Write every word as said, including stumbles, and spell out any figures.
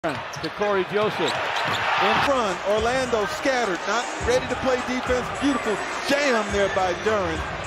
To Corey Joseph. In front, Orlando scattered, not ready to play defense. Beautiful jam there by Duren.